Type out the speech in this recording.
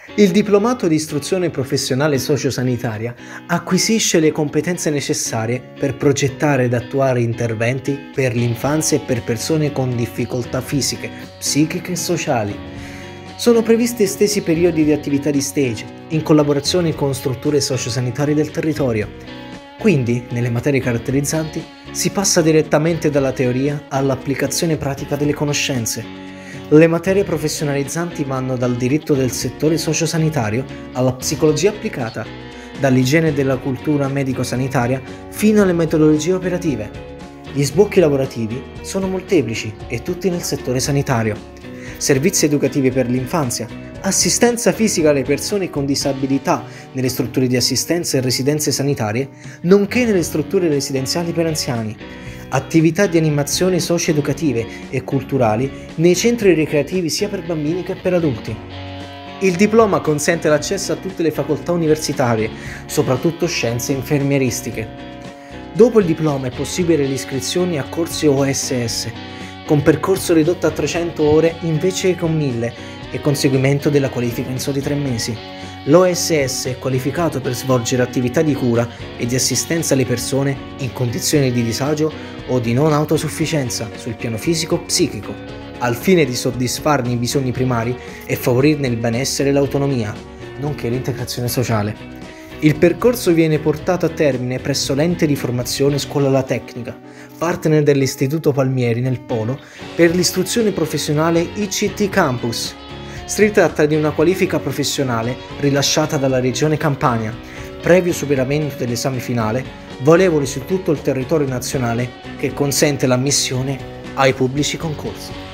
Il diplomato di istruzione professionale sociosanitaria acquisisce le competenze necessarie per progettare ed attuare interventi per l'infanzia e per persone con difficoltà fisiche, psichiche e sociali. Sono previsti estesi periodi di attività di stage, in collaborazione con strutture sociosanitarie del territorio. Quindi, nelle materie caratterizzanti, si passa direttamente dalla teoria all'applicazione pratica delle conoscenze. Le materie professionalizzanti vanno dal diritto del settore sociosanitario alla psicologia applicata, dall'igiene e della cultura medico-sanitaria fino alle metodologie operative. Gli sbocchi lavorativi sono molteplici e tutti nel settore sanitario. Servizi educativi per l'infanzia, assistenza fisica alle persone con disabilità nelle strutture di assistenza e residenze sanitarie, nonché nelle strutture residenziali per anziani. Attività di animazione socio-educative e culturali nei centri ricreativi sia per bambini che per adulti. Il diploma consente l'accesso a tutte le facoltà universitarie, soprattutto scienze infermieristiche. Dopo il diploma è possibile l'iscrizione a corsi OSS, con percorso ridotto a 300 ore invece che con 1000 e conseguimento della qualifica in soli 3 mesi. L'OSS è qualificato per svolgere attività di cura e di assistenza alle persone in condizioni di disagio o di non autosufficienza sul piano fisico-psichico, al fine di soddisfarne i bisogni primari e favorirne il benessere e l'autonomia, nonché l'integrazione sociale. Il percorso viene portato a termine presso l'ente di formazione Scuola La Tecnica, partner dell'Istituto Palmieri nel Polo per l'istruzione professionale ICT Campus. Si tratta di una qualifica professionale rilasciata dalla Regione Campania, previo superamento dell'esame finale, valevole su tutto il territorio nazionale, che consente l'ammissione ai pubblici concorsi.